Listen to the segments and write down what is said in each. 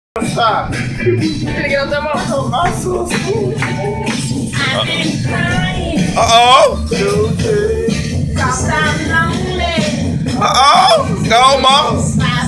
Stop. Gonna get on them off. My so smooth. Uh-oh. Uh-oh. Go, Mom.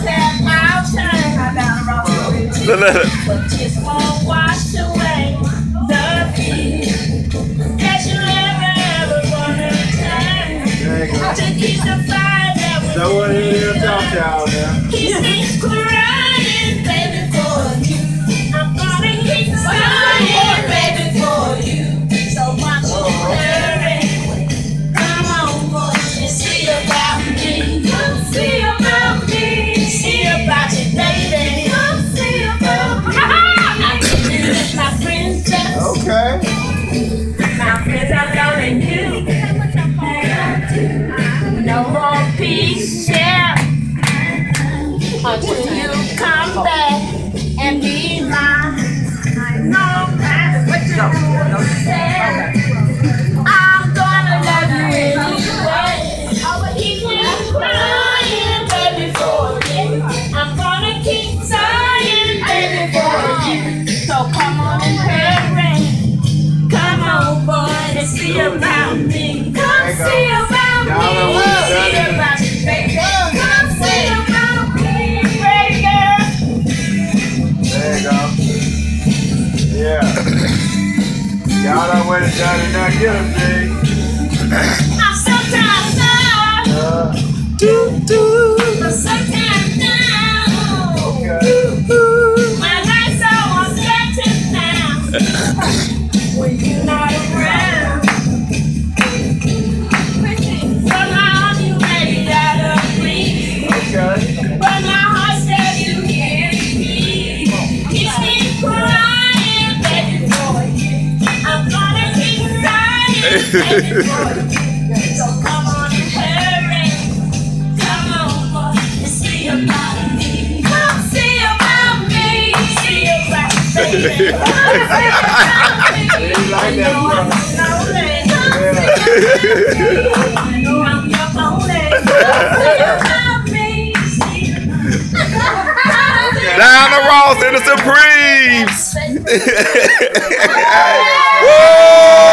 But just won't wash away the fear that you ever wanna turn to keep the fire that was That one here, y'all now. keep me crying, baby, for you. I'm gonna keep crying, baby, for you. So much hurry. Come on, boy, and see about me. Come see about me. See about you, baby. Come see about me. I'm living with my friends just. Okay. My friends are calling you. No more peace, yeah. Until you come back and be mine. No matter what you say, I'm gonna love you anyway. Keep me crying, baby, for you. I'm gonna keep sighing, baby, for you. So come on and hurry. Come on, boy, and see about me. Come see about me. See about me, baby. Come see about me, baby girl. There you go. Yeah. Y'all done went and done and now get him, G. I'm so tired now. I'm so tired now. Okay. My life's so uncertain now. When you're not around. From my arms you made it out of reach. Okay. But my heart said you can't be. Keeps me crying, baby, for you. I'm gonna keep crying, baby, for you. So come on and hurry. Come on, boy, and see about me. Come see about me. See about me, baby. Come see about me. You like that, bro? I know I'm your only. See about me. See about me. Down the Ross and the Supremes. Woo!